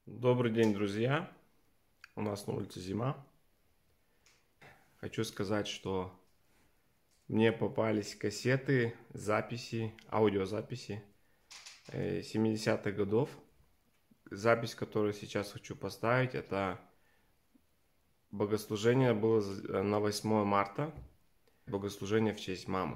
Добрый день, друзья! У нас на улице зима. Хочу сказать, что мне попались кассеты, записи, аудиозаписи 70-х годов. Запись, которую сейчас хочу поставить, это богослужение было на 8 марта. Богослужение в честь мамы.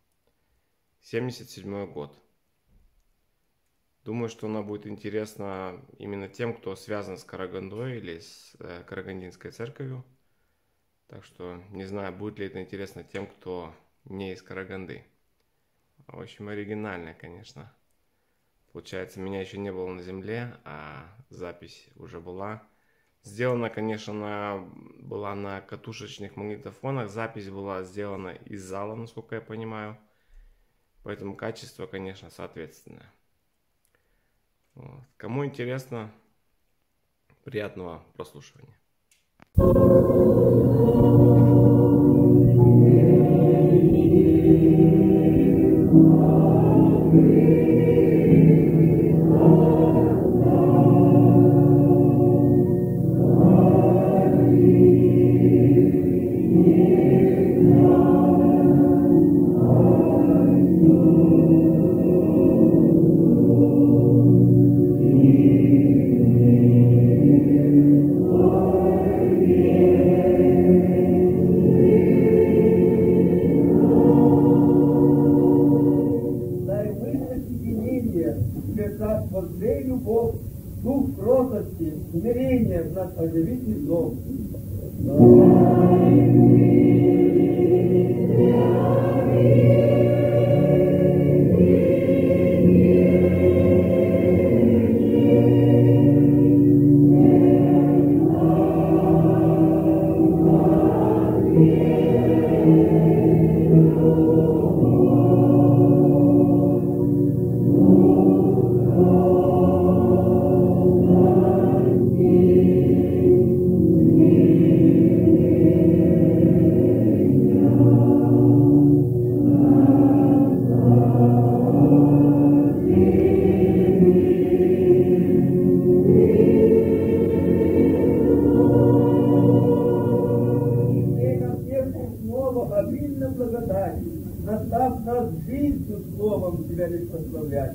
77 год. Думаю, что она будет интересна именно тем, кто связан с Карагандой или с Карагандинской церковью. Так что не знаю, будет ли это интересно тем, кто не из Караганды. В общем, оригинальная, конечно. Получается, меня еще не было на земле, а запись уже была. Сделана, конечно, была на катушечных магнитофонах. Запись была сделана из зала, насколько я понимаю. Поэтому качество, конечно, соответственное. Вот. Кому интересно, приятного прослушивания. Дух кротости, смирение над оживительным злом. Обильно благодать, настав нас жизнью словом Тебя лишь прославлять.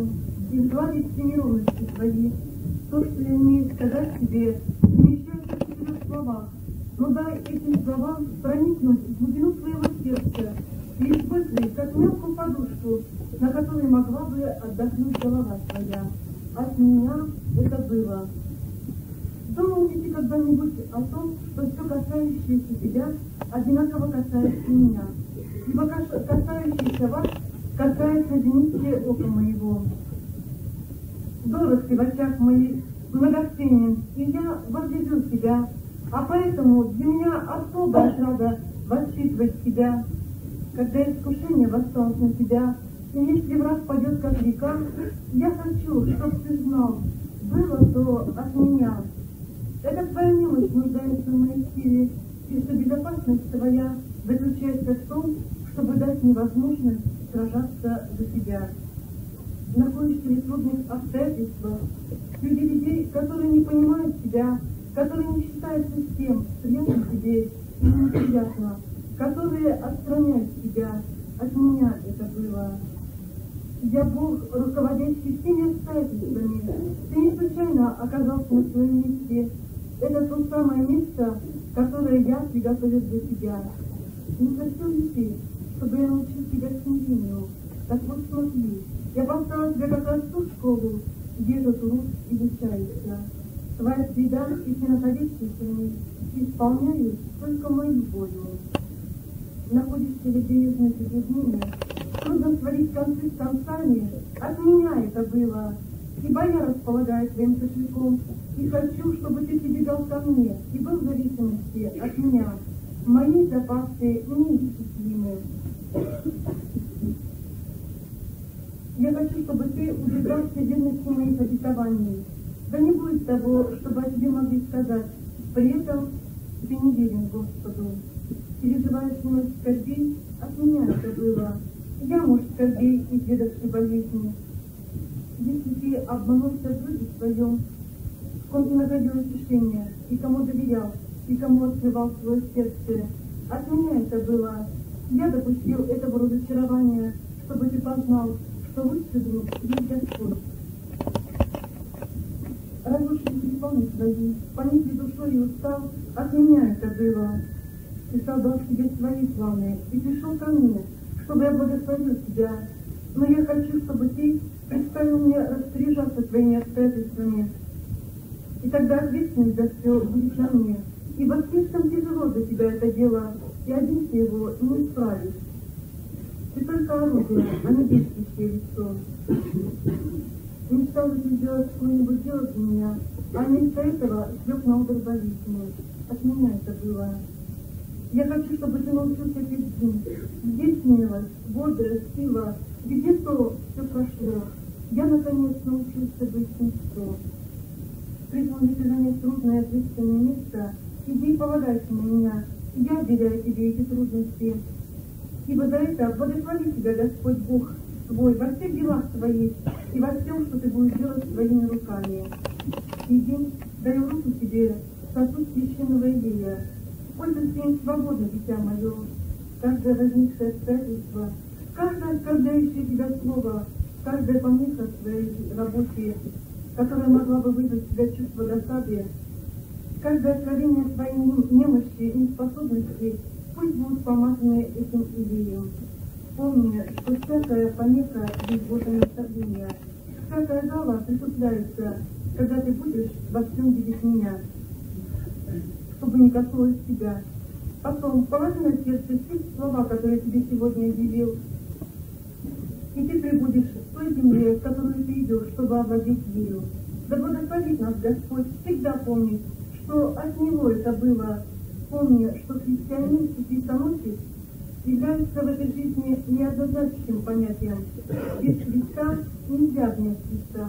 сердцем и сгладить все неровности твои. То, что я имею сказать тебе, вмещается в 4 словах, но дай этим словам проникнуть в глубину твоего сердца и используй как мелкую подушку, на которой могла бы отдохнуть голова твоя. От меня это было. Думал ли ты когда-нибудь о том, что все касающееся тебя одинаково касается меня? Ибо касающийся вас касается зените ока моего. Дорог ты в очах моих, многоценен, и я возлюбил тебя, а поэтому для меня особая отрада воспитывать тебя. Когда искушение воссталось на тебя, и если враг пойдет как река, я хочу, чтобы ты знал, было то от меня. Это твоя немощь нуждается в моей силе, и что безопасность твоя заключается в том, чтобы дать мне возможность сражаться за тебя. Находишься ли в трудных обстоятельствах среди людей, которые не понимают тебя, которые не считаются с тем, приятно тебе или неприятно, которые отстраняют тебя. От меня это было. Я Бог, руководящий всеми обстоятельствами. Ты не случайно оказался на своем месте. Это то самое место, которое я приготовил для тебя. Не просил ли ты, чтобы я научил тебя смирению? Так вот смотри, я поставила тебя как раз в ту школу, где этот труд изучается. Твоя среда и все находящиеся в ней исполняют только мою волю. Находишься ли ты в заблуждении? Трудно сводить концы с концами. От меня это было. Ибо я располагаю твоим кошельком и хочу, чтобы ты прибегал ко мне и был в зависимости от меня. Мои запасы неисчислимы. Я хочу, чтобы ты удержался верности моих обетований. Да не будет того, чтобы о тебе могли сказать. При этом ты не верен Господу. Переживаешь немного скорбей, от меня это было. Я муж скорбей, изведавший болезни. Если ты обманулся в друге своем, в ком ты находил утешение, и кому доверял, и кому открывал свое сердце, от меня это было. Я допустил этого разочарования, чтобы ты познал, что лучший друг есть Господь. Разрушили телефоны свои, поникли душой и устал, от меня это было. Ты создал себе свои планы и пришел ко мне, чтобы я благословил тебя. Но я хочу, чтобы ты представил мне распоряжаться твоими обстоятельствами. И тогда ответственность за все будет на мне. Ибо слишком тяжело для тебя это дело, и один ты его не исправишь. Ты только орудие, а не действующее лицо. Мечтал бы ты сделать какое-нибудь дело для меня, а вместо этого слег на удар болезни. От меня это было. Я хочу, чтобы ты научился петь. Где смелость, бодрость, сила, где то все прошло. Я, наконец, научился быть мечтой. Призвал ли ты занять трудное ответственное место, иди и полагайся на меня, я отделяю тебе эти трудности. Ибо за это благослови тебя Господь Бог твой во всех делах твоих и во всем, что ты будешь делать своими руками. Иди, даю руку тебе сосуд священного Илия. Пользуйся им свободно, дитя мое. Каждое возникшее обстоятельство, каждое оскорбляющее тебя слово, каждая помеха в твоей работе, которая могла бы вызвать в тебя чувство досады, каждое откровение твоей немощи и неспособности, пусть будут помазаны этим Илием. Помни, что всякая помеха есть Божье наставление, всякая жало притупляется, когда ты будешь во всем видеть меня, чтобы не коснулось тебя. Потом положи на сердце все слова, которые я тебе сегодня объявил, и ты прибудешь в той земле, в которую ты идешь, чтобы овладеть ею. Да благословит нас Господь, всегда помни, что от Него это было. Помни, что христианин и крестоносец являются в этой жизни неоднозначным понятием. Без Христа нельзя обнять Христа.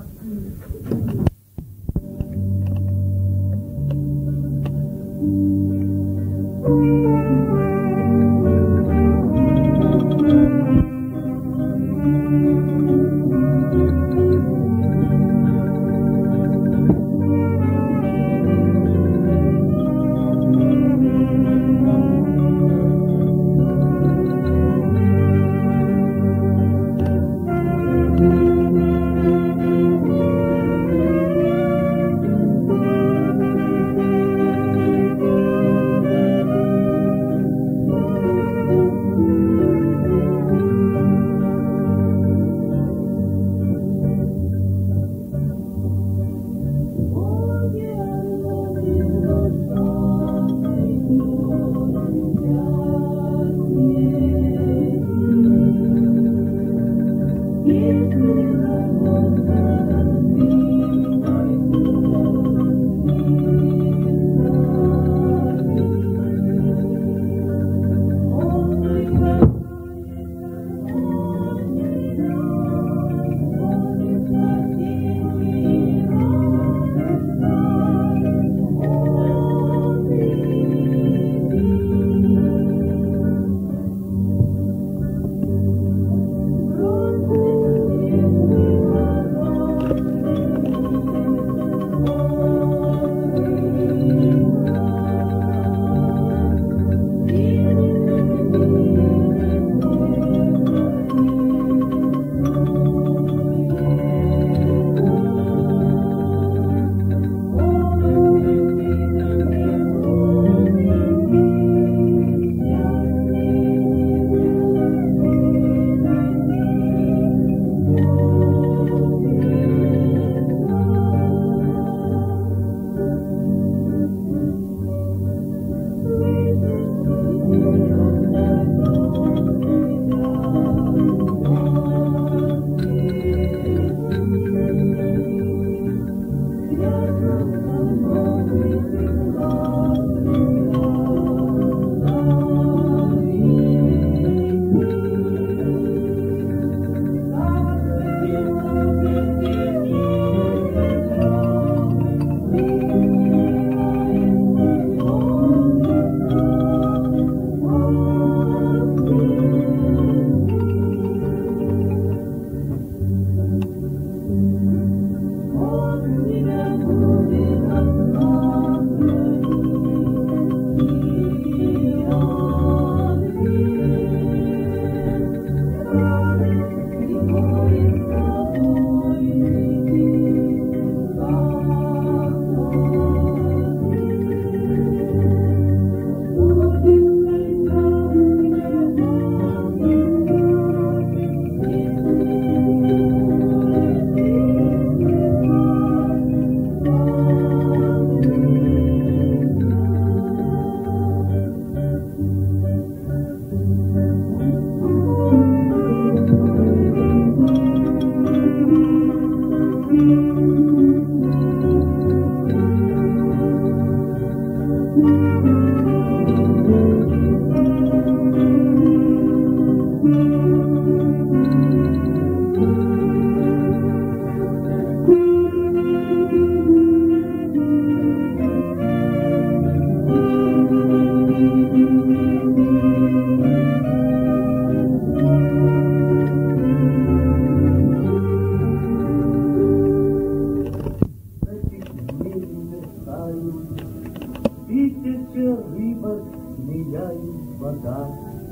вода.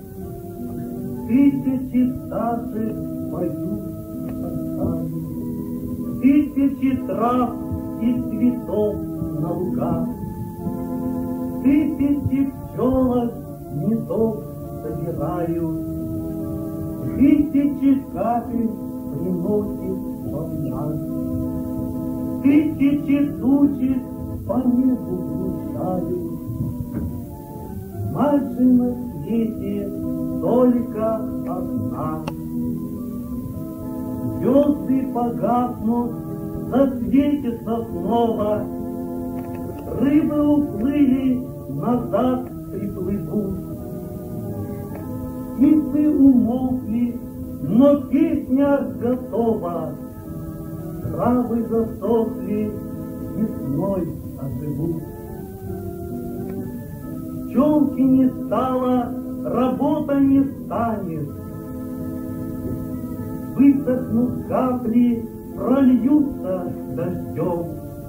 Тысячи пташек поют сосали, тысячи трав и цветов на лугах, тысячи пчелок медов собирают, тысячи капель приносит волна, тысячи тучек по небу блуждают. Мать же на свете только одна. Звезды погаснут, засветятся снова, рыбы уплыли, назад приплывут. Птицы умолкли, но песня готова, травы засохли, весной оживут. Пчелки не стало, работа не станет. Высохнут капли, прольются дождем.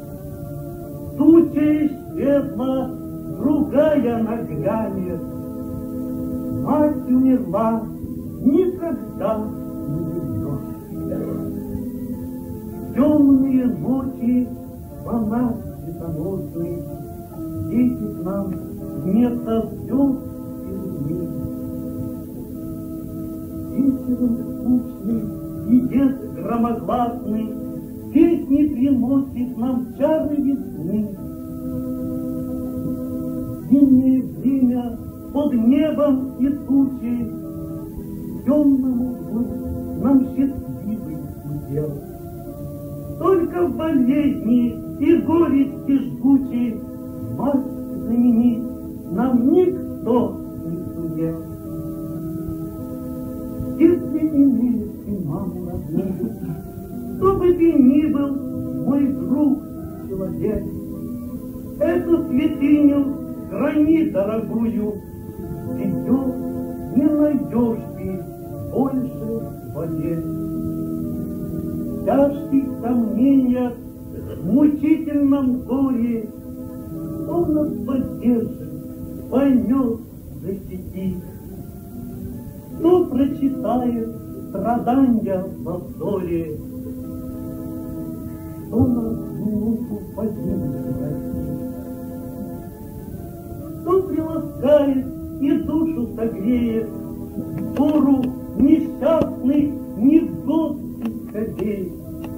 Туча исчезла, другая нагрянет. Мать умерла, никогда не вернешь. Темные ночи, фонарь светоносный, светит нам вместо звезд и луны. Вечером скучный и дед громогласный песни приносит нам чары весны. Зимнее время под небом и тучей в темном углу нам счастливый удел. Только в болезни и горести жгучей мать заменить нам никто не сумел. Если имеешь ты маму родную, кто бы ты ни был, мой друг, человек, эту святыню храни дорогую, ее не найдешь ты больше в воде. В тяжких сомнениях, в мучительном горе он нас поддержит, поймет, защитит. Кто прочитает страдания во взоре, кто нас минуту погибнет, кто приласкает и душу согреет, пору несчастных невзгод и скорбей,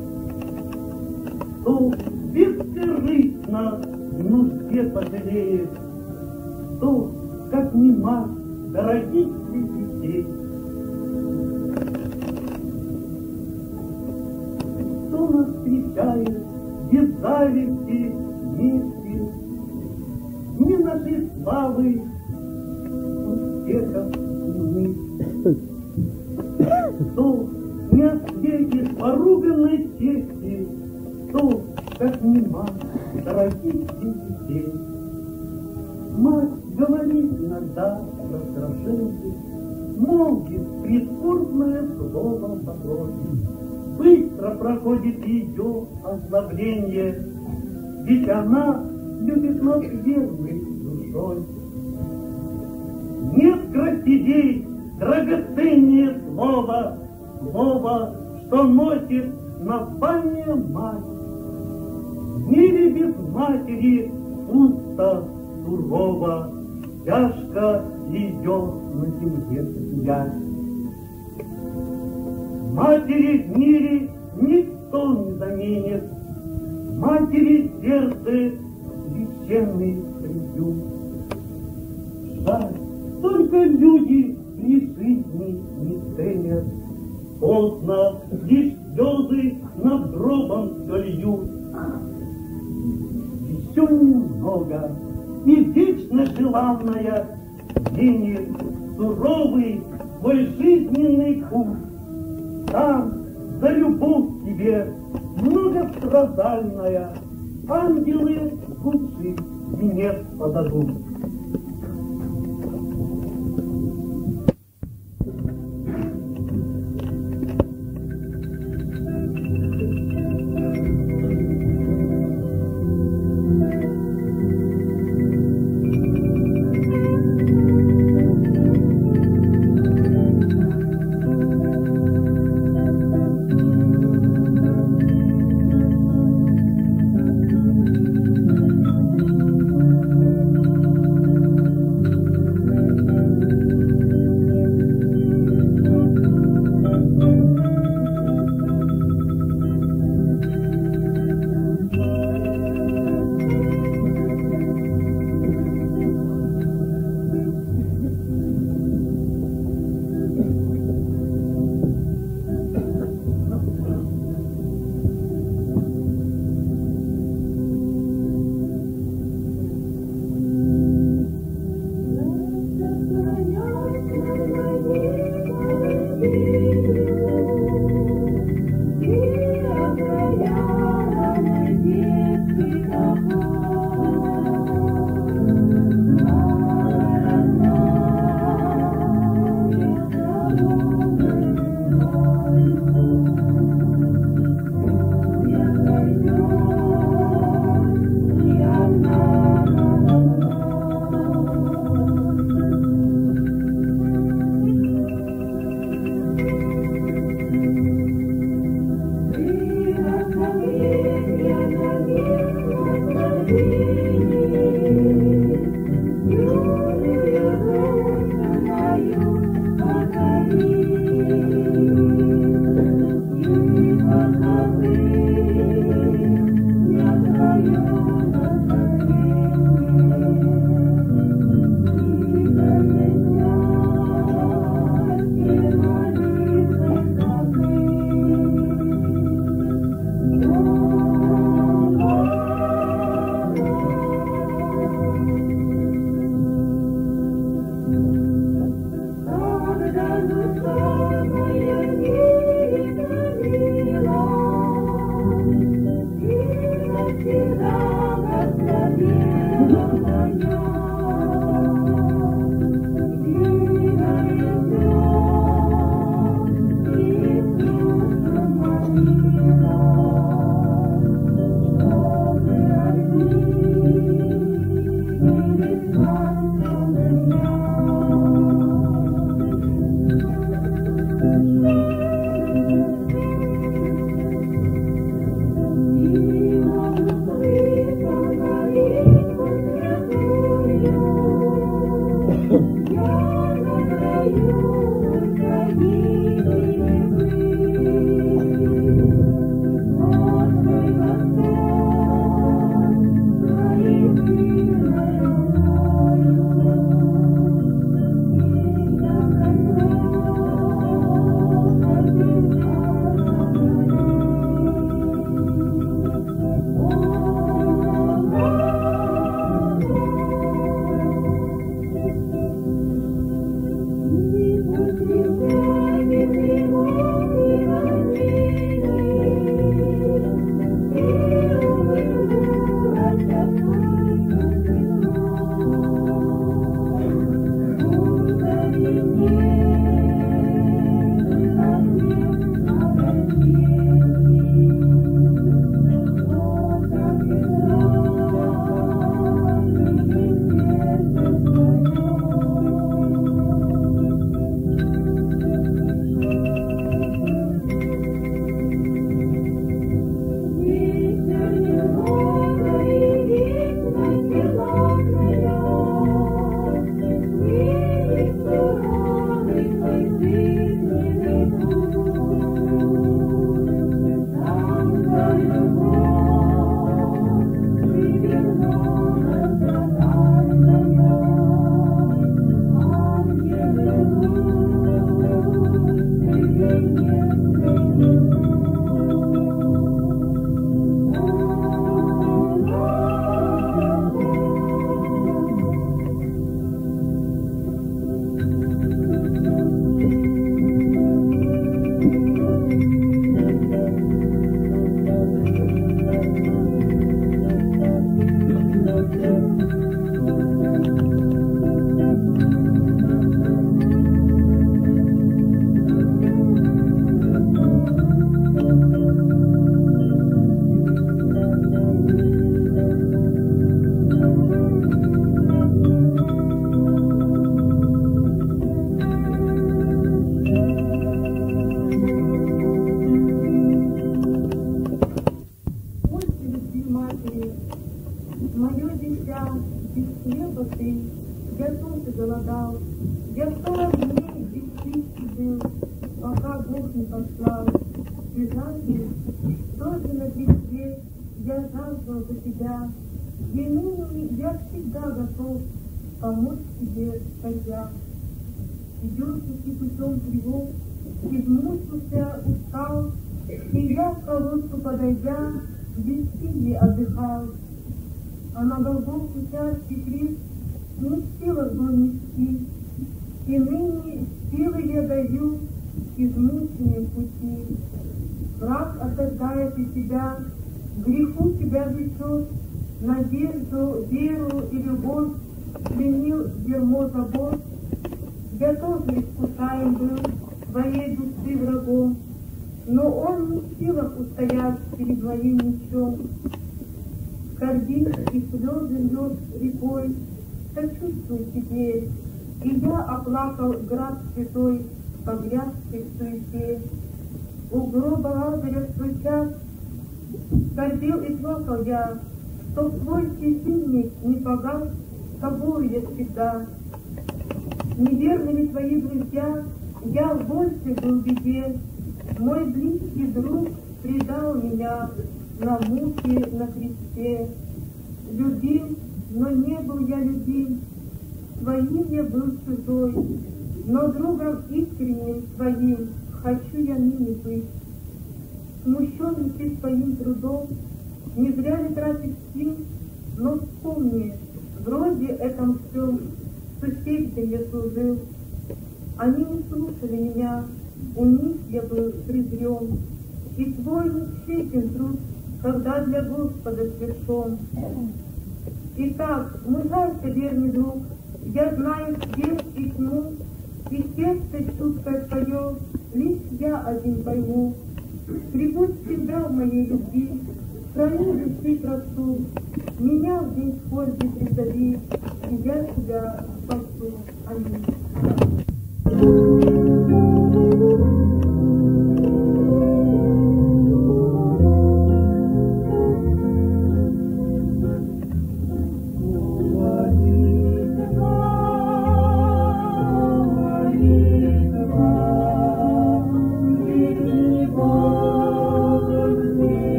кто бескорыстно в нужде пожалеет, кто, как не мать, дорогих детей. Кто нас встречает без зависти, мести, ни нашей славы, успехов мы. Кто не ответит поруганной чести, кто, как не мать, дорогих детей. Мать говорит иногда раздраженный, молвит прискорбное слово порой. Быстро проходит ее озлобление, ведь она любит нас верной душой. Нет красивей, драгоценнее слово, слово, что носит название мать. В мире без матери пусто, сурово, тяжко ее на земле взять. Матери в мире никто не заменит, матери сердце священный приют. Жаль, только люди при жизни не ценят, поздно лишь слезы над гробом все льют. Еще немного, и вечно желанная сменит суровый свой жизненный путь. Там за любовь тебе многострадальная ангелы лучший венец подадут. Помочь тебе, скользя. Идешь идти путем тревог, измучился, устал, и я в колодку подойдя, без силы отдыхал. А на глубокий тяжкий крест не в силах был нести, и ныне силы я даю измученным пути. Враг осаждает и тебя, греху тебя влечет, надежду, веру и любовь, пленил дерьмо забот. Я тоже искушаем был твоей души врагом, но он не в силах устоять перед твоим мечом. Скорбишь и слезы льешь рекой, сочувствуй теперь, и я оплакал град святой, погрязший в суете. У гроба Лазаря в свой час скорбел и плакал я, что свой светильник не погас, с тобою я всегда. Неверными твои друзья, я больше был в беде. Мой близкий друг предал меня на муки на кресте. Любим, но не был я любим, своим я был чужой, но другом искренним своим хочу я ныне быть. Смущенный ты своим трудом, не зря ли тратишь сил, но вспомни, вроде этом всем суседям я служил. Они не слушали меня, у них я был презрен, и твой нечестен труд когда для Господа свершен. Итак, мужайся, верный друг, я знаю свет и тьму, и сердце чуткое твое, лишь я один пойму. Прибудь всегда в моей любви, храни души красу, меня в день скорби призови, и я тебя спасу. Аминь.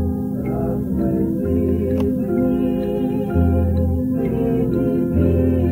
Thank you.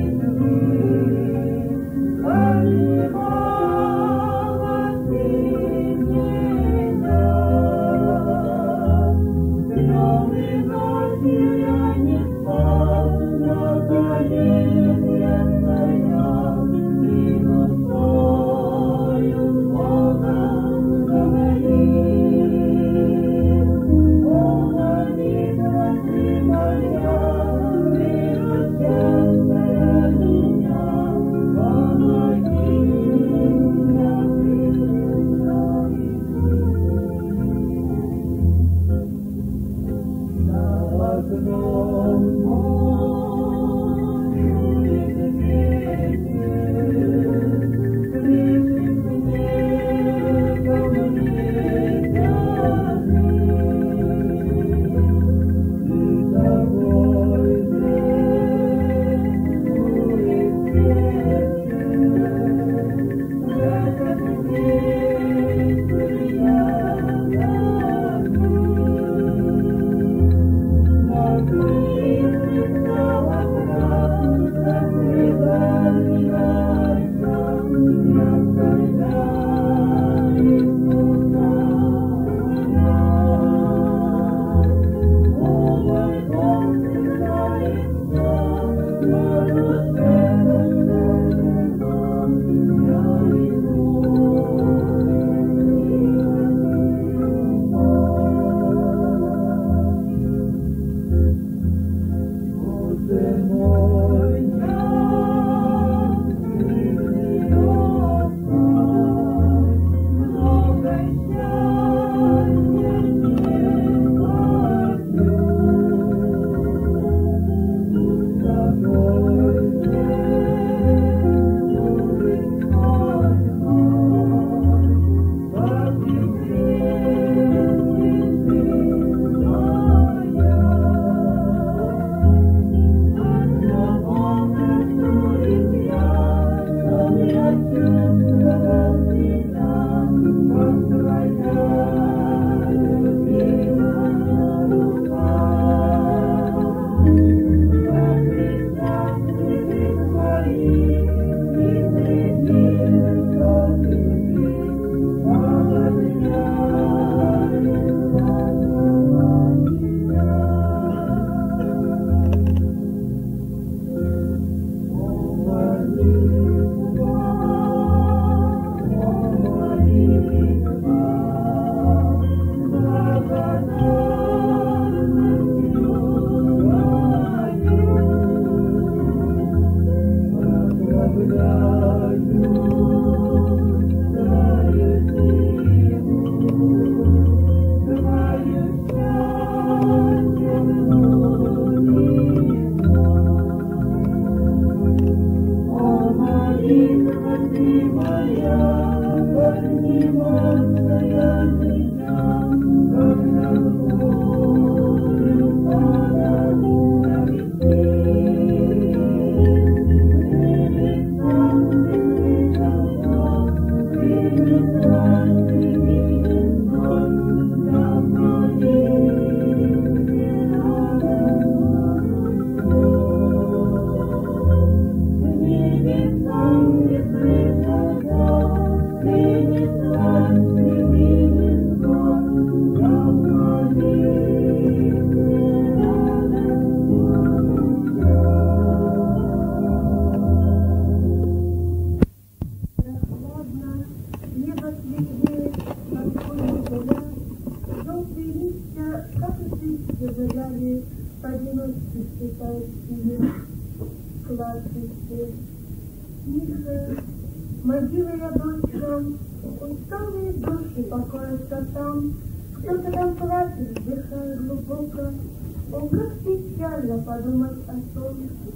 одиночки считающие, кладбище, тихо, могилы рядочком, усталые души покоятся там, кто-то там плачет, вздыхая глубоко. О, как печально подумать о том.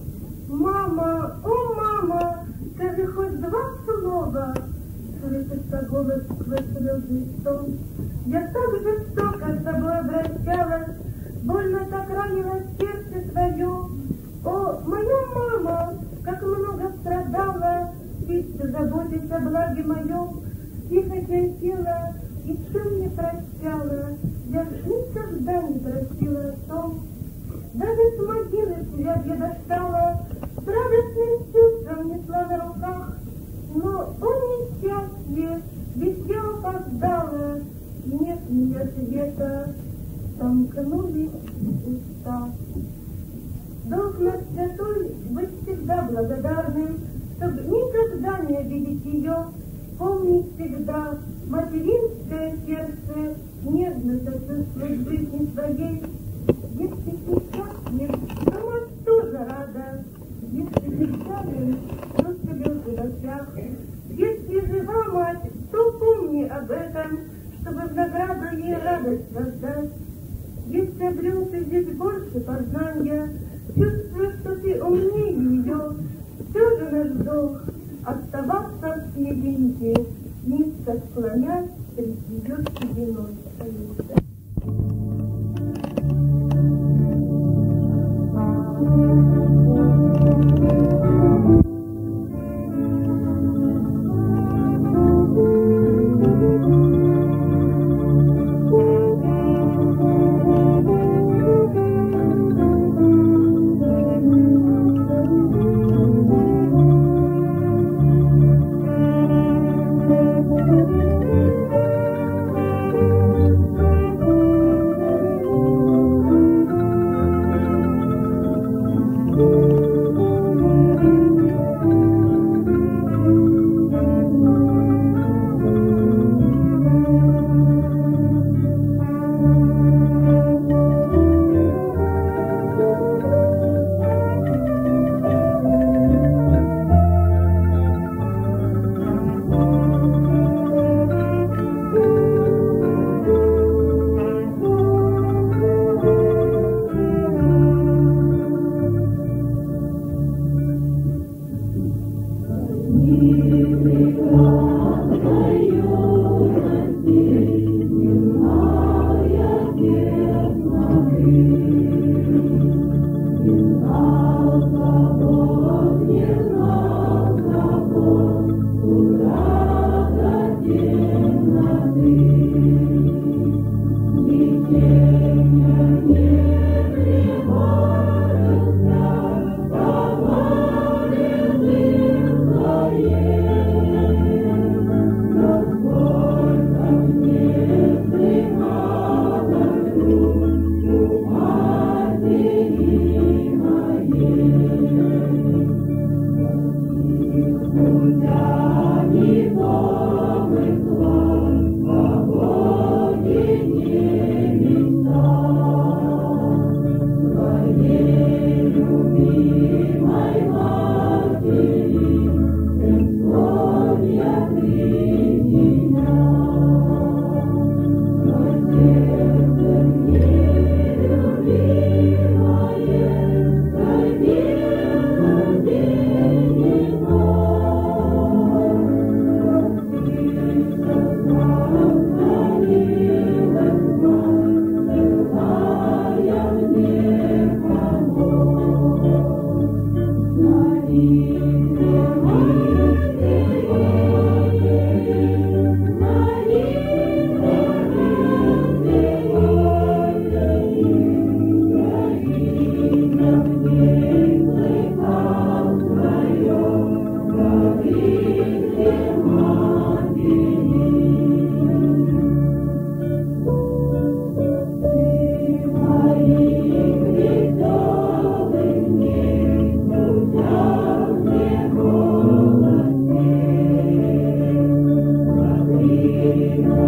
Мама, о, мама, скажи хоть два слова. Слышится голос сквозь слезный сон. Я так жестоко с тобой обращалась, больно так ранила сердце твое. О, моя мама, как много страдала, ведь ты заботишься о благе моем. Тихо терпела и чем не прощала, я ж никогда не просила о том. Даже с могилы тебя я достала, с радостным чувством несла на руках. Но, о несчастье, ведь я опоздала, нет меня света, сомкнулись уста. Долг наш святой быть всегда благодарным, чтоб никогда не обидеть ее, помнить всегда материнское сердце, нежно сочувствовать жизни своей. Если сейчас нет, то мать тоже рада. Если печален, то слезы в очах. Если жива мать, то помни об этом, чтобы в награду ей радость воздать. Если обрел ты здесь больше познания, чувствуя, что ты умнее ее, все же наш долг оставаться в смирении, низко склонясь перед ее сединой.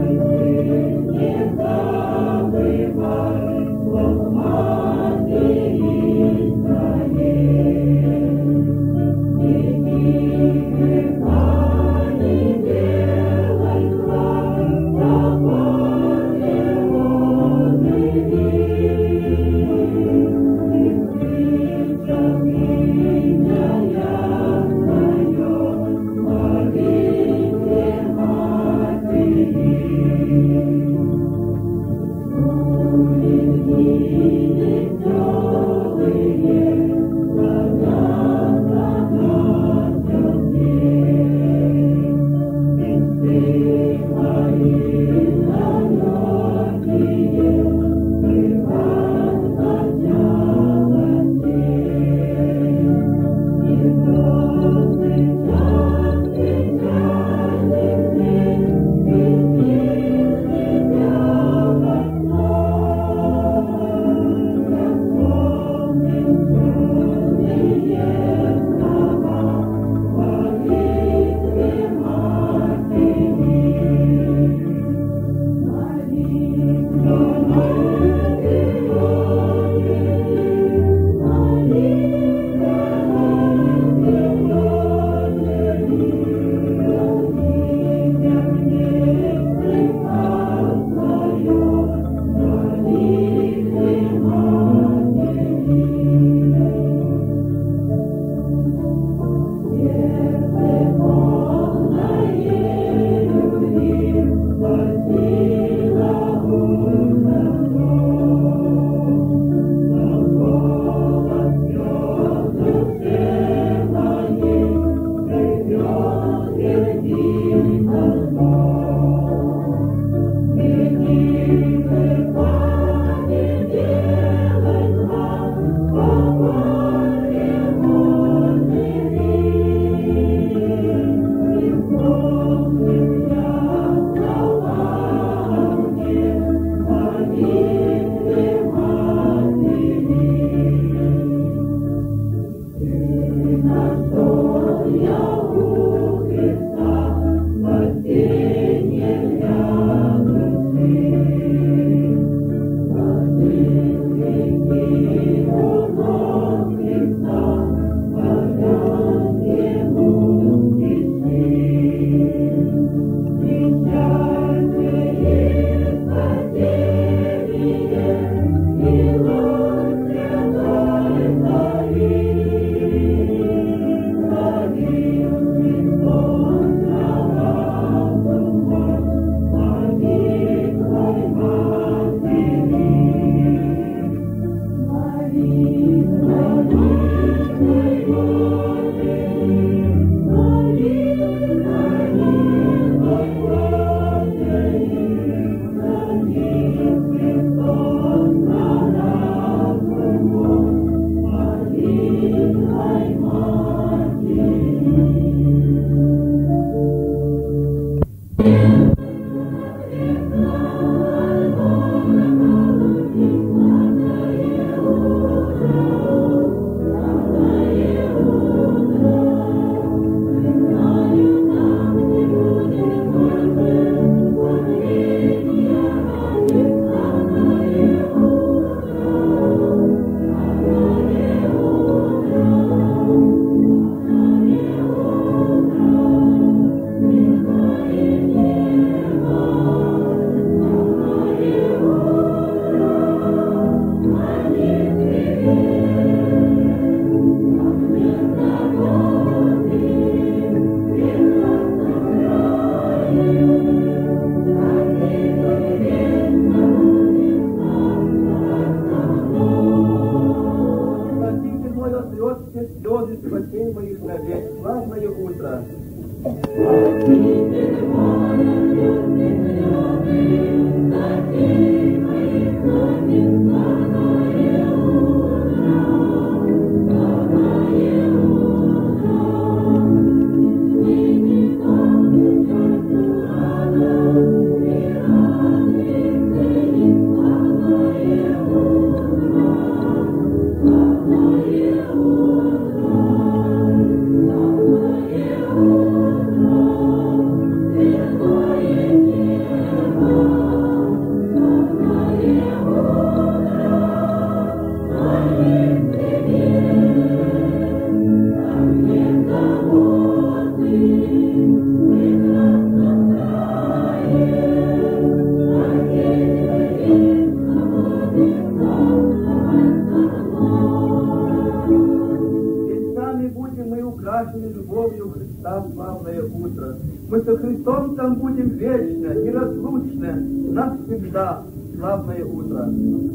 Thank you. слезы спасей моих навек. Славное утро! Любовью Христа славное утро. Мы со Христом там будем вечно, неразлучно, навсегда. Славное утро.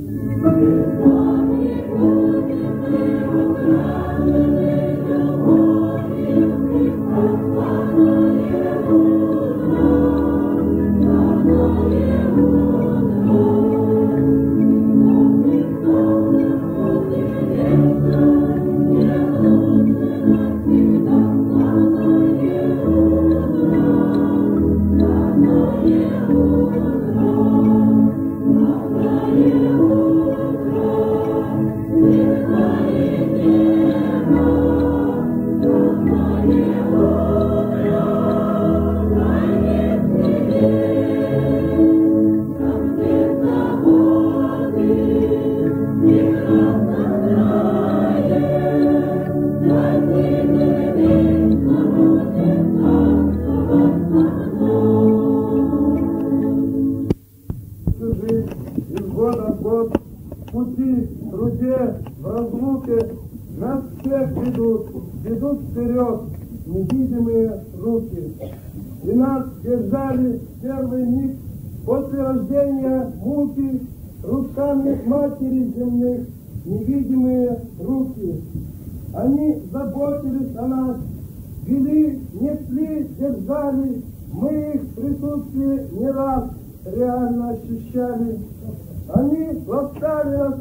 Нас всех ведут вперед невидимые руки. И нас держали в первый миг после рождения муки руками матери земных невидимые руки. Они заботились о нас, вели, несли, держали, мы их присутствие не раз реально ощущали. Они ласкали нас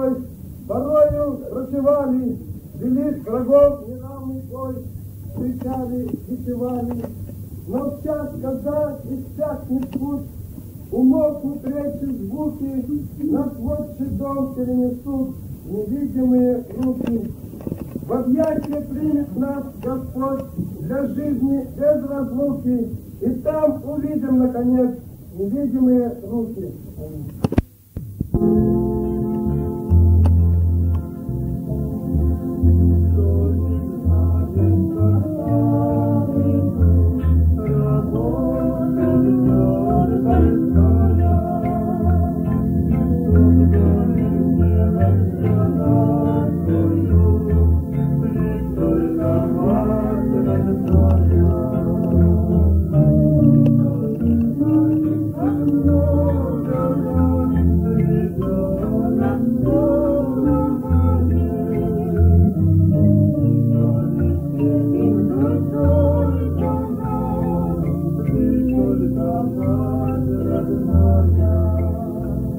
порою прочевали, вели врагов неравный бой, кричали, высевали. Но в час, когда иссякнет путь, умолкнут речи, звуки, нас в отчий дом перенесут невидимые руки. В объятия примет нас Господь для жизни без разлуки, и там увидим, наконец, невидимые руки. Oh,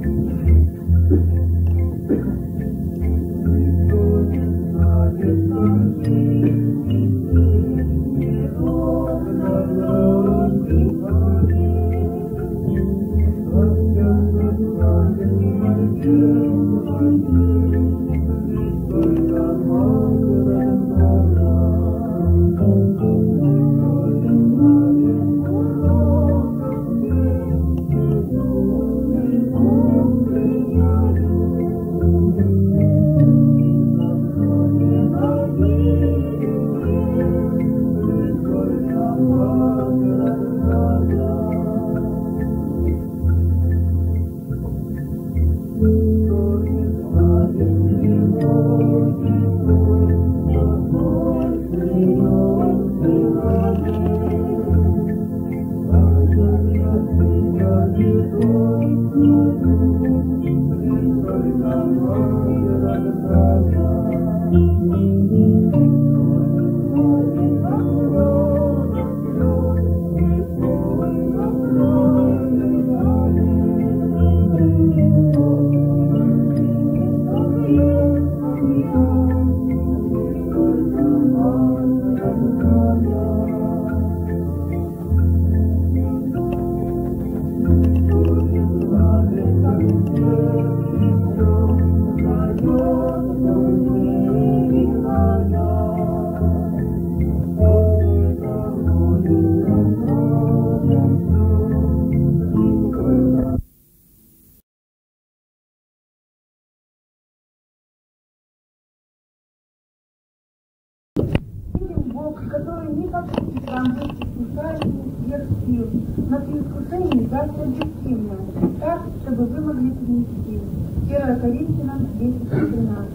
Бог, который не попустит вам быть искушаемым сверх сил, но при искушении даст объективно, так, чтобы вы могли перенести. 1 Коринфянам 10:13.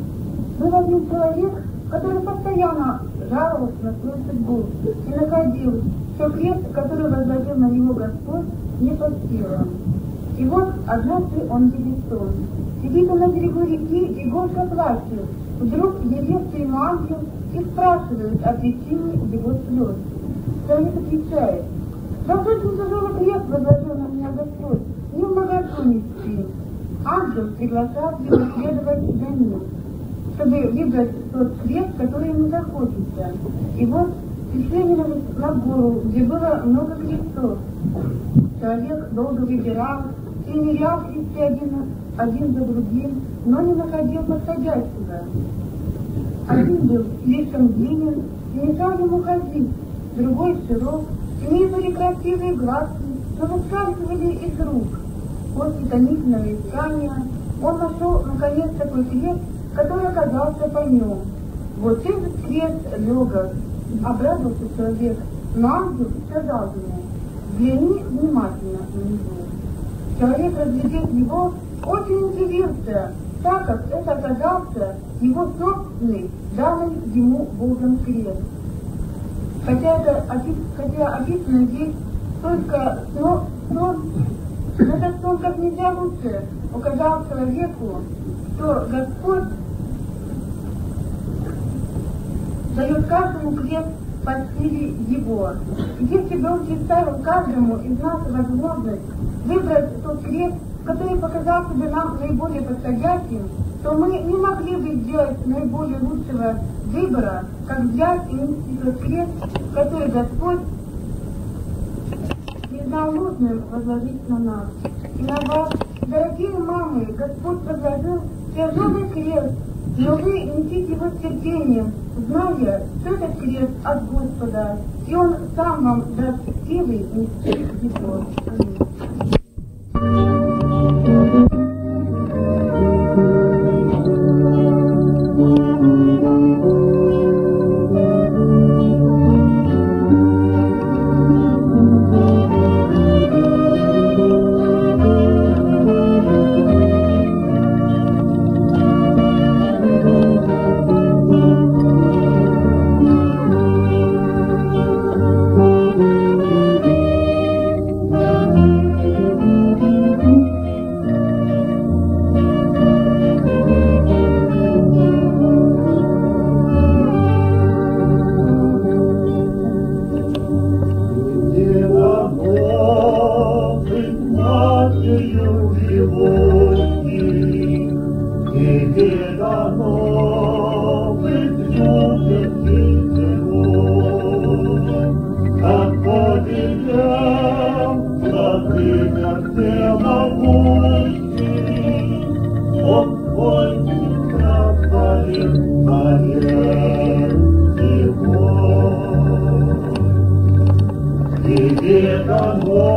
Был один человек, который постоянно жаловался на свою судьбу и находил, что крест, который возложил на него Господь, не под силам. И вот однажды он видит сон. Сидит он на берегу реки и горько плачет. Вдруг явился ему ангел и спрашивает о причине его слез. Человек отвечает: «Достаточно тяжелый крест возложил на меня Господь, не могу нести». Ангел приглашал его следовать за ним, чтобы выбрать тот крест, который ему захочется. И вот пришли они на гору, где было много крестов. Человек долго выбирал, примерял кресты один за другим, но не находил подходящего. Один был слишком длинен и мешал ему ходить, другой широк, имея были красивые глазки, но выскальзывали из рук. После томительного искания он нашел наконец такой крест, который оказался по нем. Вот этот крест легок. Обрадовался человек, но ангел сказал ему: «Взгляни внимательно на него». Человек, разглядев его, очень удивился, так как это оказался его собственный, данный ему Богом крест. Хотя описано здесь только сон, этот сон как нельзя лучше указал человеку, что Господь дает каждому крест по силе его. И если бы он представил каждому из нас возможность выбрать тот крест, который показался бы нам наиболее подходящим, то мы не могли бы сделать наиболее лучшего выбора, как взять и нести тот крест, который Господь признал нужным возложить на нас. И на вас, дорогие мамы, Господь возложил тяжелый крест, но вы несите его с терпением, зная, что этот крест от Господа, и Он сам вам даст силы нести его. Аминь. Божию живущий, тебе дано быть любящий живой. Как повелел владыка всемогущий, он свой прославит царем его. Тебе дано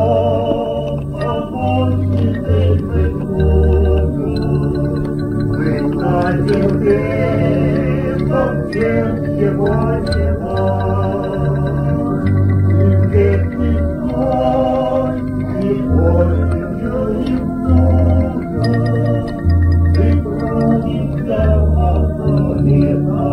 помощницей быть мужу, быть на земле совсем его нема. Ни свет, ни соль, ни осенью, ни снугу, ты трудишься в озоне на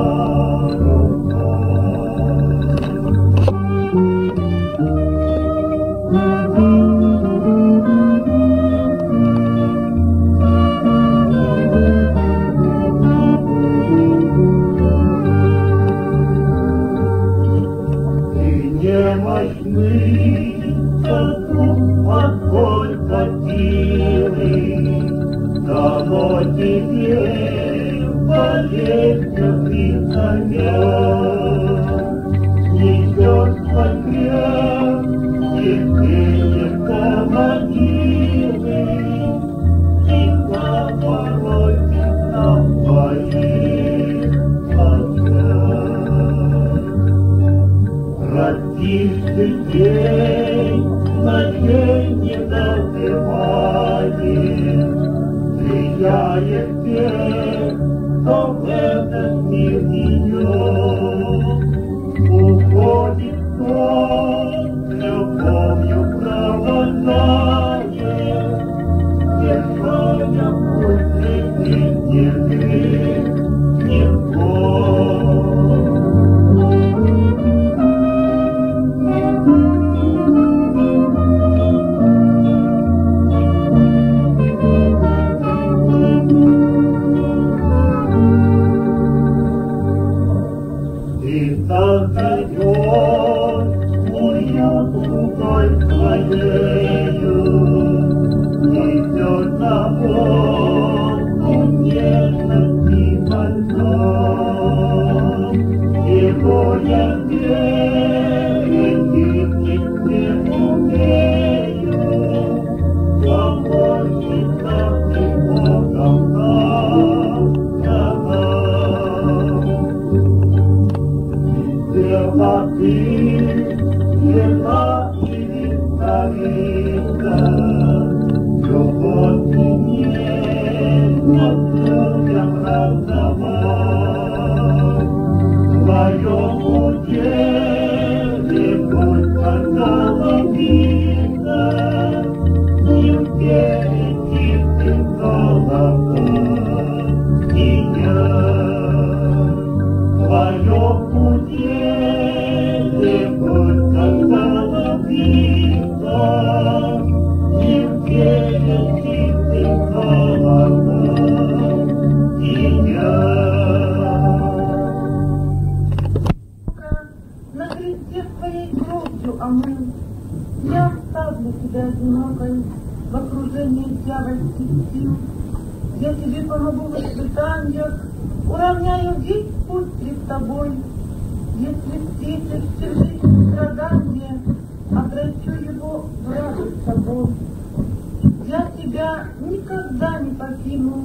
немощный, поскольку силы дано тебе болезнью и знамен. Несешь свой крест, и светится могилы, и наворотит нам твоих огней. Растишь ты день, ночей не дозревает, сияет свет, кто в этот мир идет. Уходит сон, любовью провожает, держая путь летит не ты, не Я тебе помогу в испытаниях, уравняю весь путь перед тобой. Если встретишь в жизни страдания, обращу его в радость с тобой. Я тебя никогда не покину,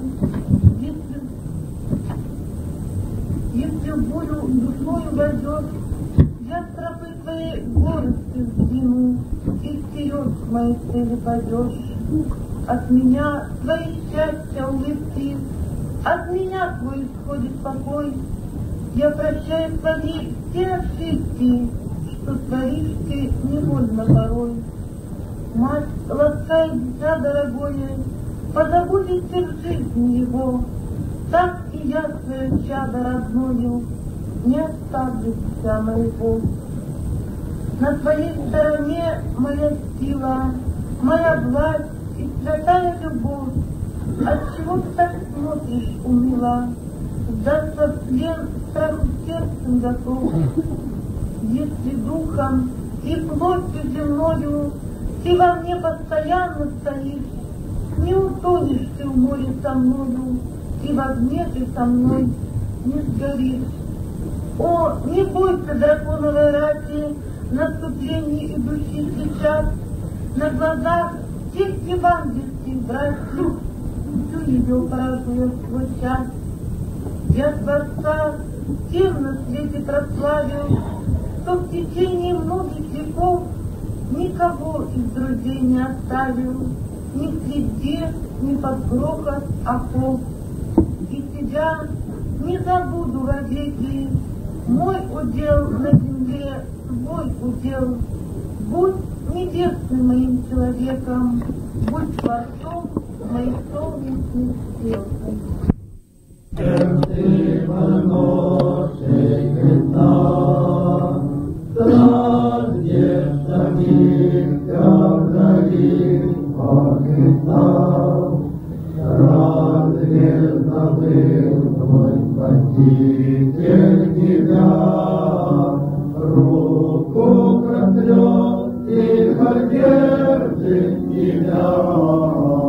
если в бурю душою войдешь, я с тропы твоей горы сдвину, и вперед к моей цели пойдешь. От меня твои счастья, улыбки, от меня твой исходит покой. Я прощаю твои все ошибки, что творишь ты невольно порой. Мать, ласкай дитя дорогое, позаботься в жизни его. Так и я свое чадо родною не оставлю дитя моего. На твоей стороне моя сила, моя власть и святая любовь. Отчего ты так смотришь уныло? Сдаться в плен страху сердцем готов. Если духом и плотью земною Ты во мне постоянно стоишь, не утонешь ты в море со мною, и в огне ты со мной не сгоришь. О, не бойся драконовой рати, наступлений идущий сейчас, на глазах всех евангельских братьев, всю ее поражу свой час. Я Творца тем на свете прославил, что в течение многих веков никого из друзей не оставил, ни в среде, ни под грохот оков. И тебя не забуду вовеки, мой удел на земле, твой удел. Будь небесным моим человеком, будь Творцом моих солнечных стрелков. Ты поношей лета, страждешь самих вдали покидал, разве забыл твой Спаситель тебя, руку протрет и поддержит тебя.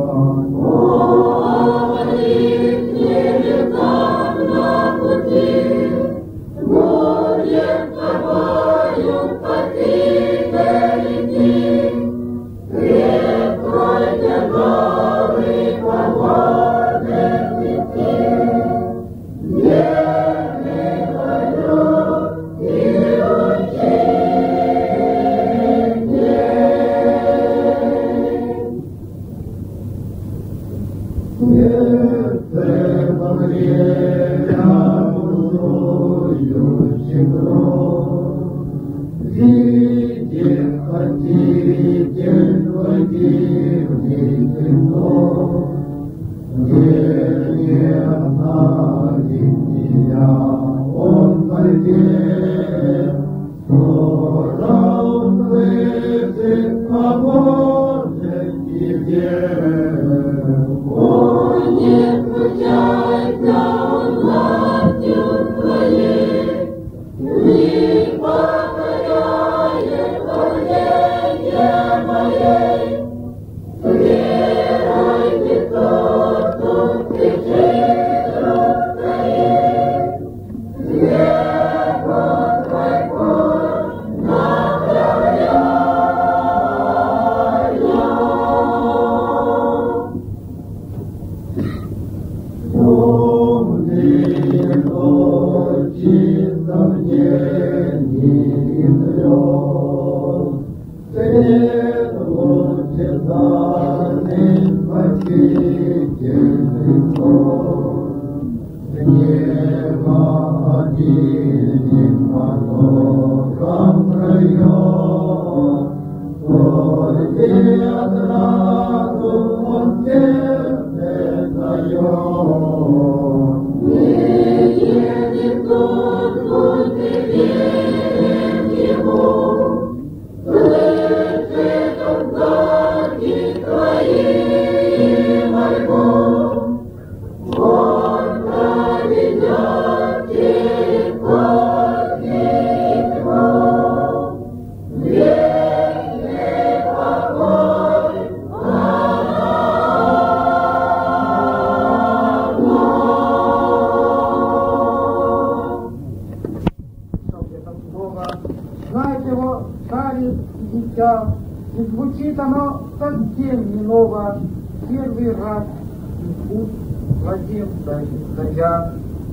И звучит оно совсем не ново, первый раз из уст младенца исходя.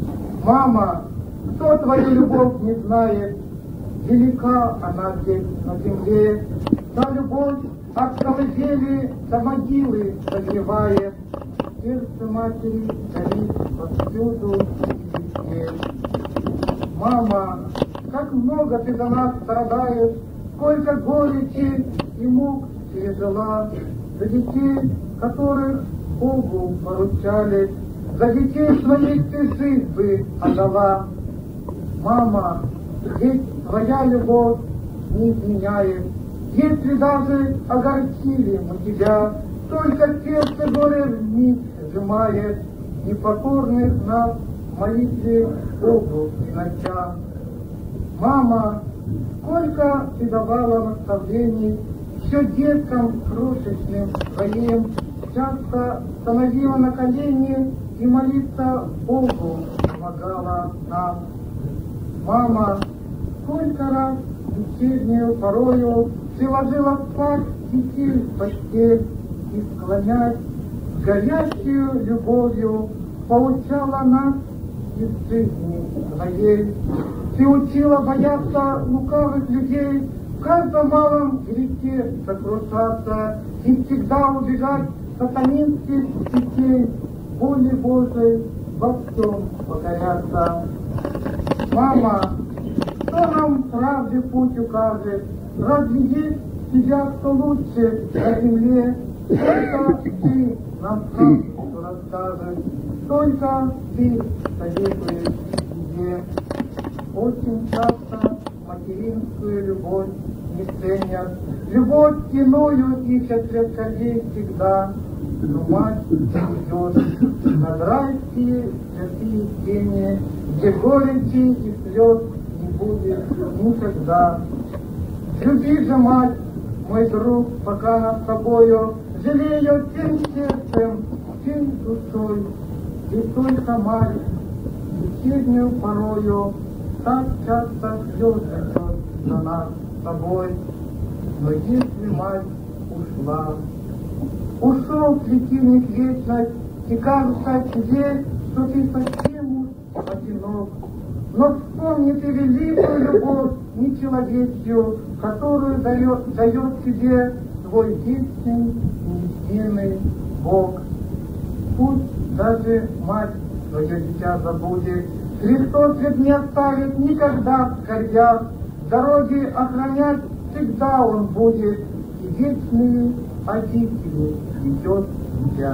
Мама, кто твою любовь не знает, велика она здесь на земле, та любовь от колыбели до могилы согревает, сердце матери горит повсюду и везде. Мама, как много ты за нас страдаешь, сколько горечи и мук пережила, за детей, которых Богу поручали, за детей своих ты жизнь бы отдала. Мама, ведь твоя любовь не изменяет, если даже огорчили мы тебя, только сердце горе вниз сжимает, непокорных нас в молитве Богу принося. Мама, сколько ты давала наставлений, все деткам крошечным своим часто становила на колени и молиться Богу помогала нам. Мама сколько раз вечернюю порою приложила спать детей в постель и, склонясь с горячей любовью, поучала нас из жизни своей. Ты учила бояться лукавых людей, в каждом малом грехе сокрушаться и всегда убегать сатанинских детей, воли Божией во всем покоряться. Мама, кто нам правде путь укажет? Разве есть тебя кто лучше на земле? Только ты нам правду расскажешь, только ты советуешь себе. Очень часто материнскую любовь не ценят, любовь иную ищет средь корней всегда, но мать идет над райские святые тени, где горечи и слез не будет никогда. Люби же, мать, мой друг, пока над тобою, жалею всем сердцем, всей душой, и только мать вечернюю порою так часто слезы льет за нас с тобой. Но если мать ушла, ушел светильник вечность, и кажется тебе, что ты совсем уж одинок. Но вспомни ты великую любовь нечеловечью, которую дает тебе твой вечный, неизменный Бог. Пусть даже мать твое дитя забудет, Христос ведь не оставит никогда в скорбях, дороги охранять всегда Он будет, и вечные обители ведет тебя.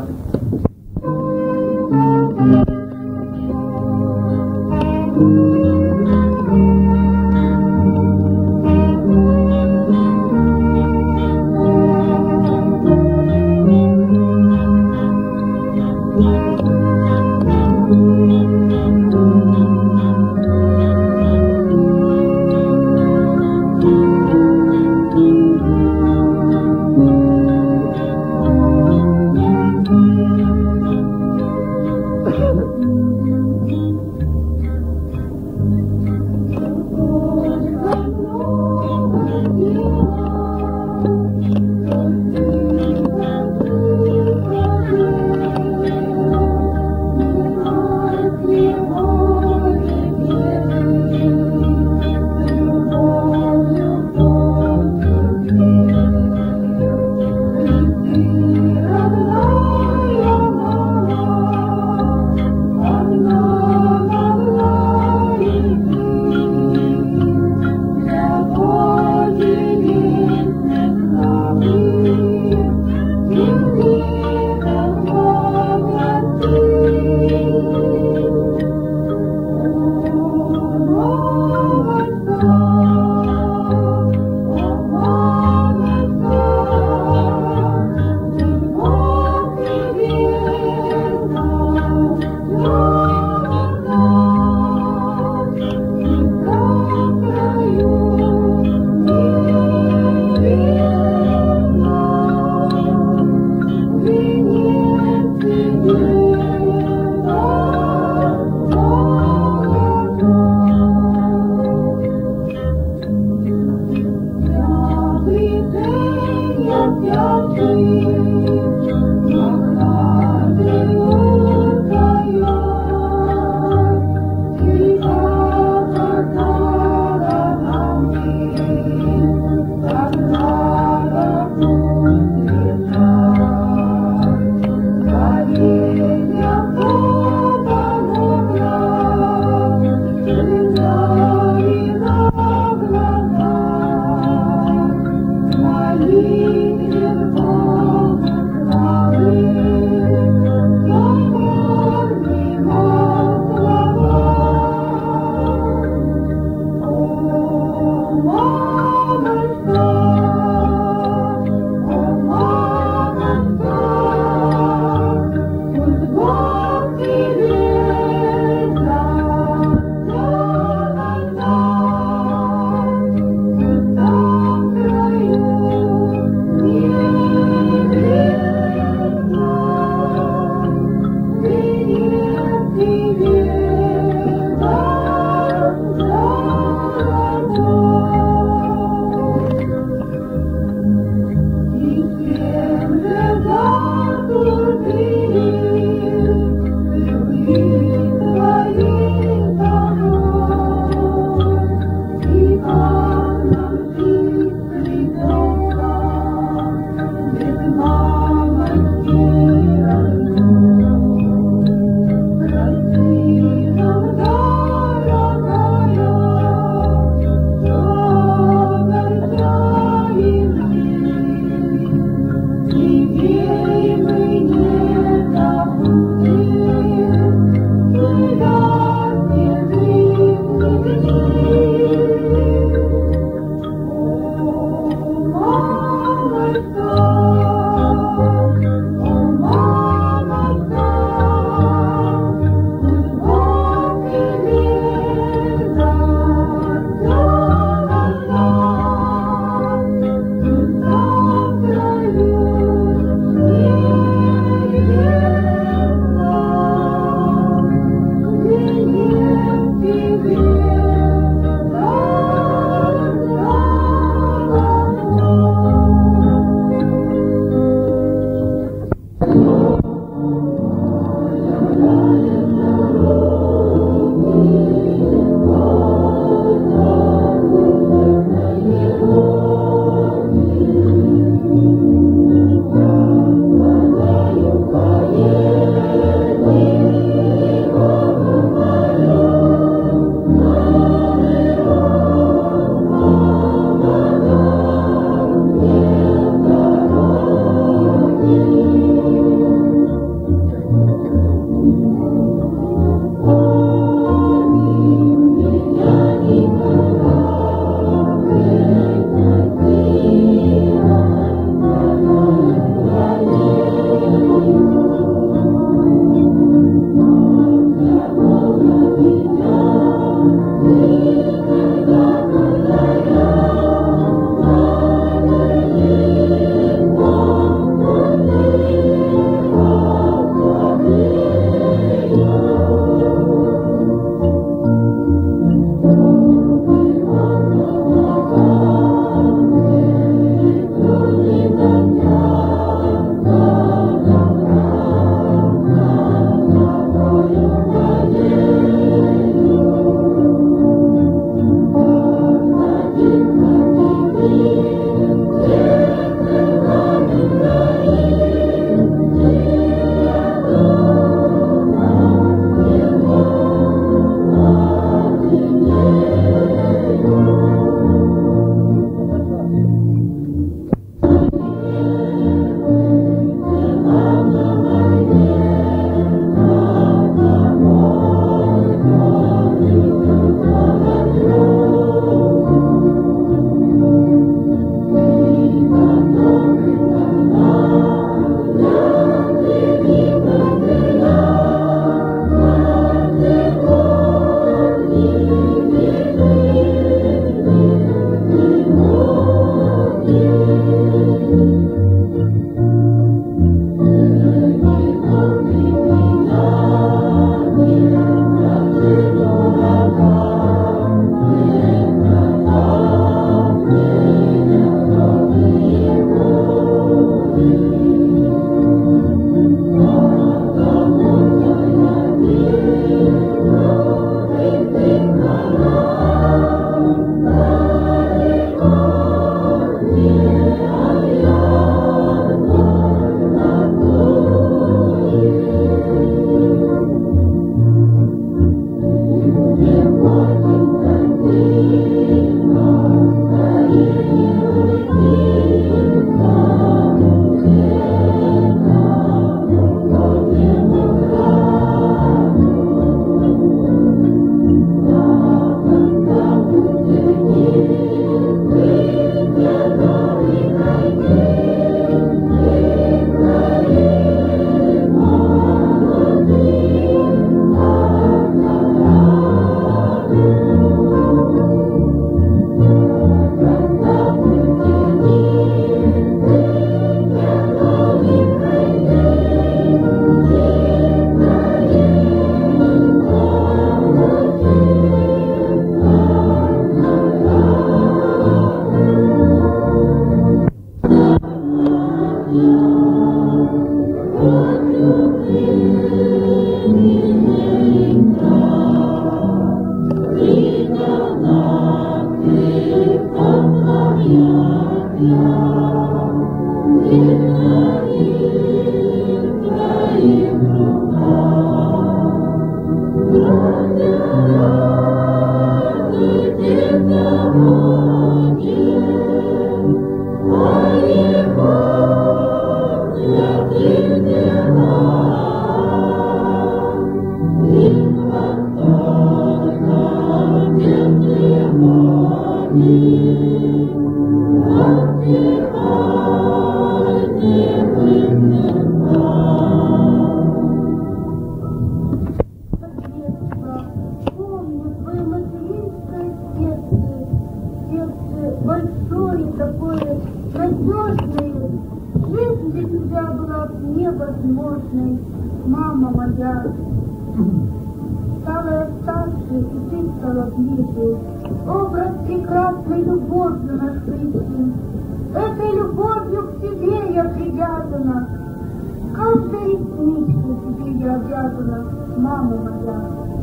вечной, мама моя. Стала я старше, и ты стала ближе. Образ прекрасной любовью нашедшим. Этой любовью к тебе я привязана. Каждой ресничкой тебе я обязана, мама моя.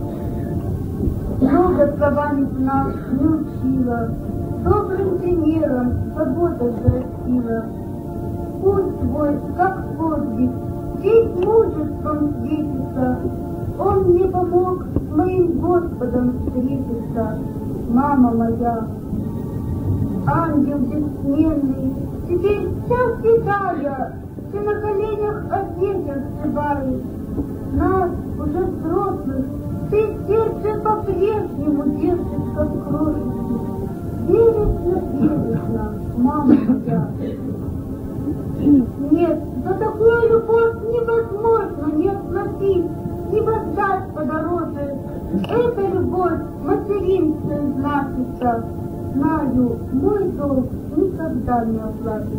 Много словами нас не учила, добрым примером заботой зарастила. Путь твой, как подвиг, весь мужеством светится. Он мне помог с моим Господом встретиться, мама моя. Ангел бессменный, теперь вся святая, ты на коленях о детях сшибаешь. Нас, уже взрослых, ты в сердце по-прежнему держишь, как крошечки. Бережно, мама моя. Нет, за такую любовь невозможно не отплатить, не воздать подороже. Эта любовь материнская значится. Знаю, мой долг никогда не оплатит.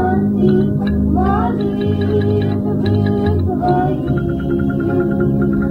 Молитвы свои.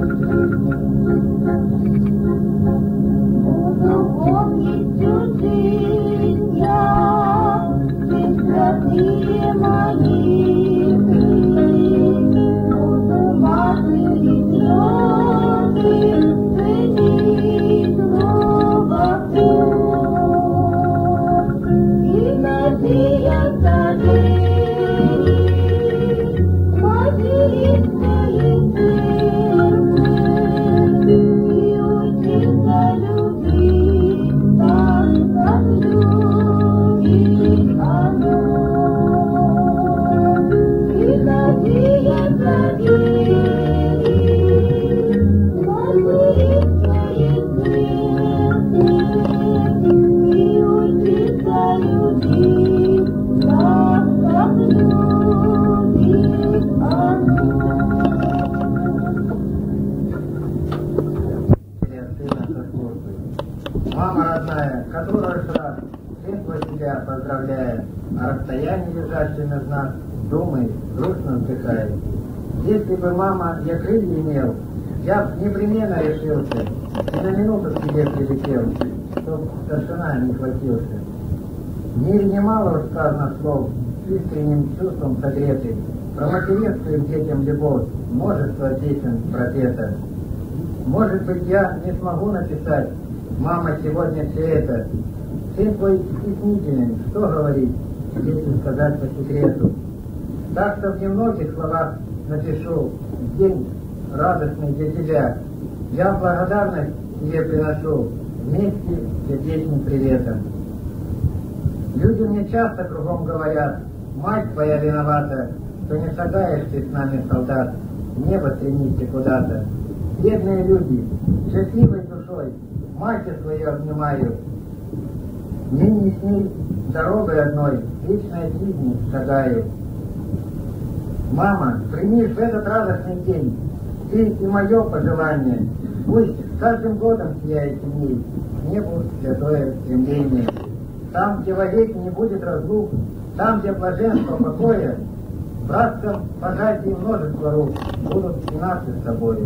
родная, которую раз сын твой тебя поздравляет, а расстояние, лежащее между нас, думай, грустно вздыхает. Если бы, мама, я крылья имел, я б непременно решился и на минуту к тебе прилетел, чтоб старшина не хватился. В мире немало уж сказано слов, с искренним чувством согретых, про материнскую детям любовь, множество песен пропето. Может быть, я не смогу написать, мама, сегодня все это. Сын твой стеснителен, что говорить, если сказать по секрету. Так что в немногих словах напишу день радостный для тебя. Я благодарность тебе приношу вместе с сердечным приветом. Люди мне часто кругом говорят, мать твоя виновата, что не шагаешь ты с нами, солдат, в небо стремишься куда-то. Бедные люди, счастливой душой, мать свою обнимаю. Ныне с ней дорогой одной, вечной жизни шагаю. Мама, прими в этот радостный день ты и мое пожелание. Пусть с каждым годом сияет сильней небу святое стремление. Там, где вовеки не будет разлук, там, где блаженство покоя, братцам пожатий множество рук будут и наши с тобою.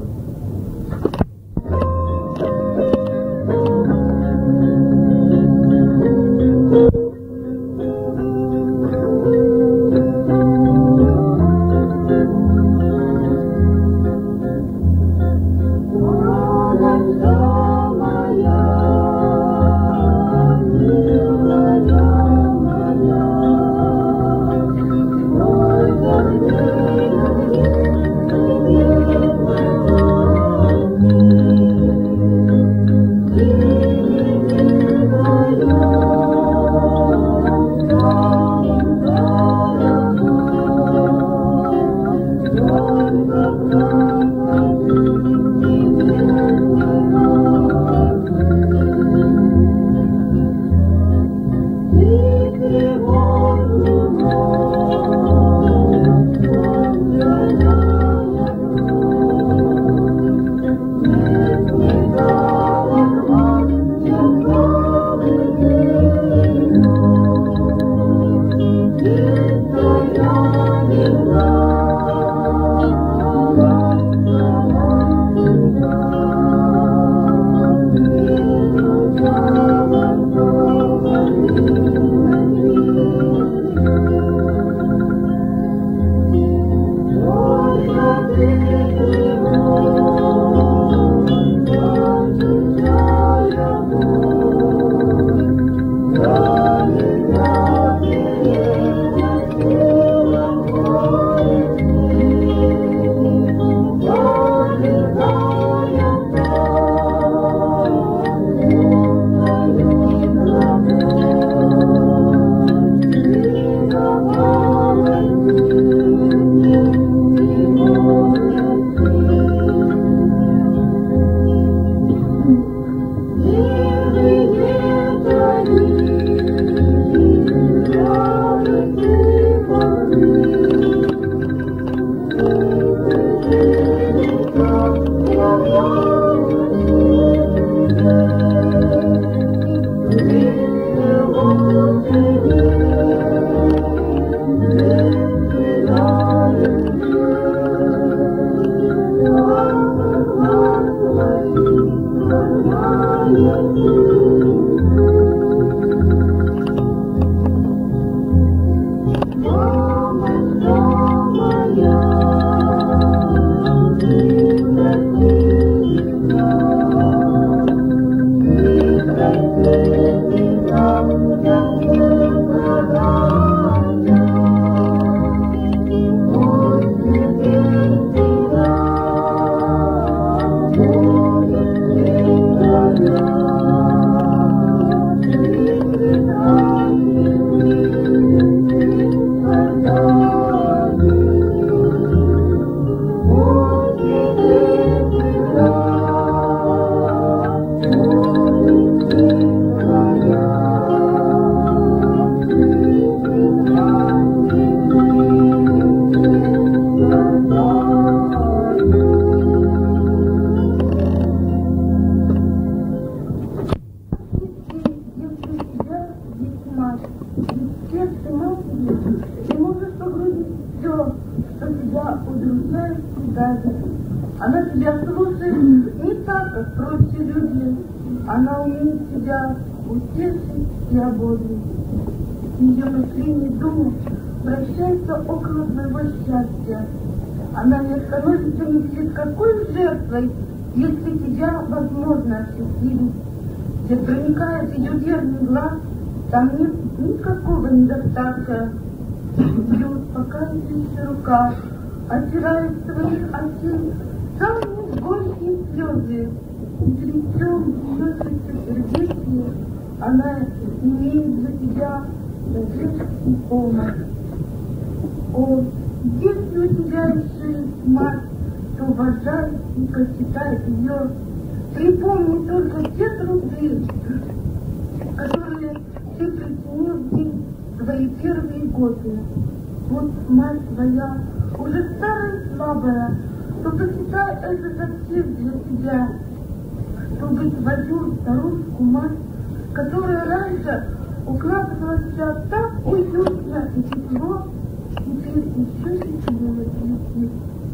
Она тебя слушает не так, как прочие люди. Она умеет тебя утешить и ободрить. Ее последний дом вращается около твоего счастья. Она не остановится ни перед какой жертвой, если тебя возможно осчастливить. Где проникает ее верный глаз, там нет никакого недостатка. Ее успокаивающая рука оттирает своих очей самые горькие слезы. И перед тем бьющейся сердечью она имеет для тебя надежду и помощь. О, если у тебя еще есть мать, то уважай и почитай ее. Припомни только те труды, которые ты причинил ей в твои первые годы. Вот мать твоя уже старая и слабая, то почитай это совсем для тебя, чтобы твою старушку-мать, которая раньше укладывала себя так уютно и тепло, теперь еще теплее летит.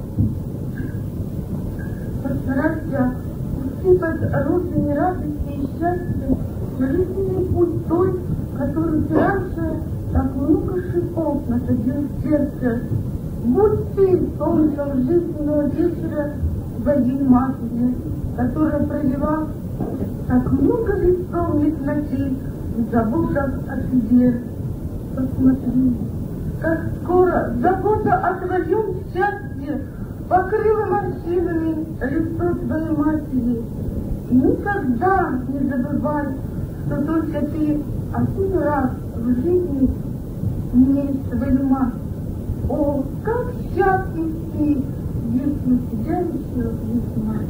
Постарайся усыпать розами радости и счастья жизненный путь той, который ты раньше так много шипов насадил в сердце. Будь ты солнцем жизненного вечера твоей матери, которая провела так много бессонных ночей в заботах о тебе. Посмотри, как скоро забота о твоем счастье покрыла морщинами лицо твоей матери. И никогда не забывай, что только ты один раз в жизни имеешь свою мать. О, как счастлив ты, если у тебя еще есть мать.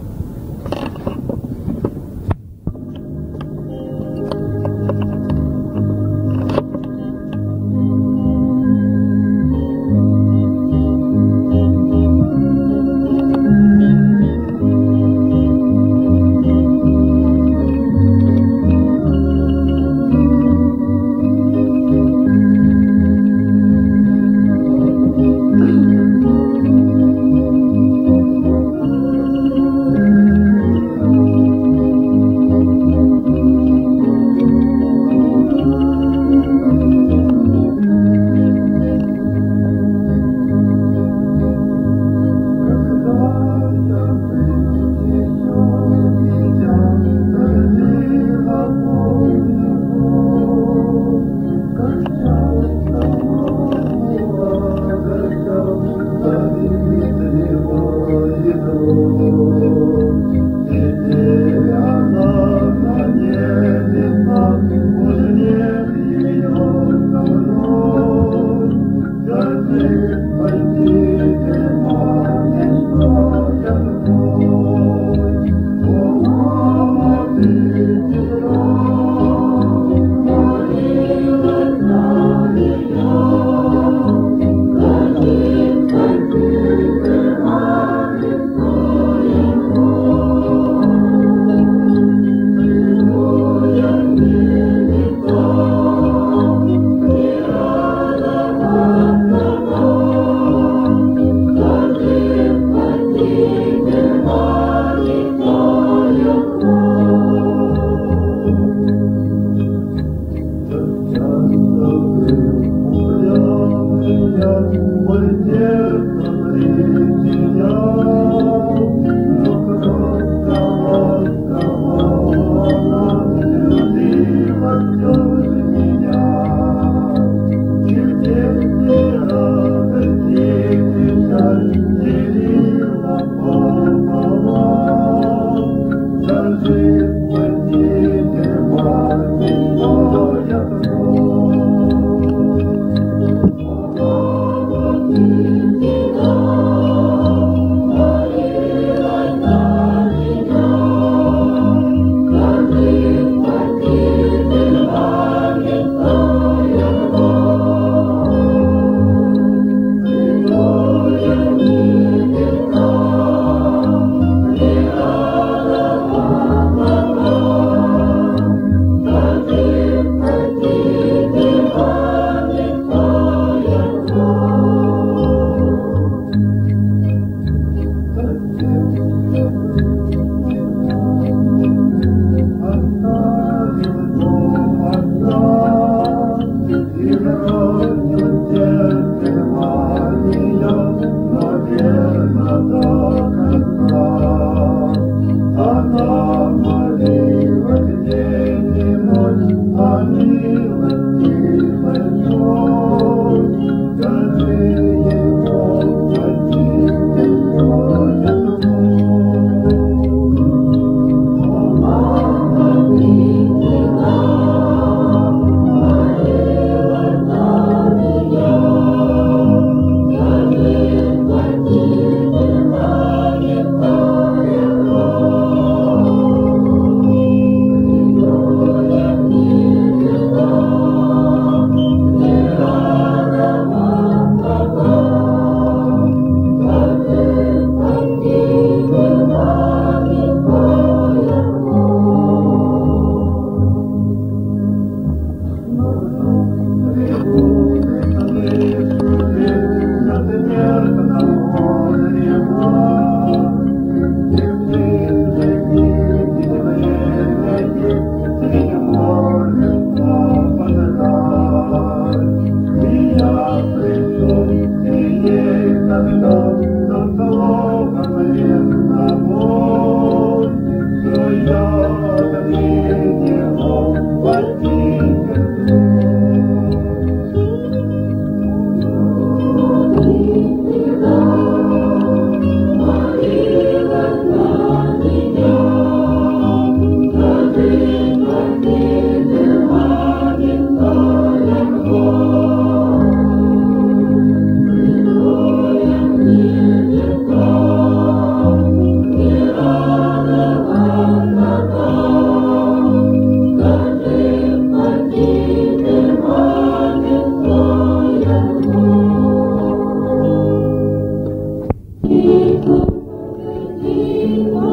Господи,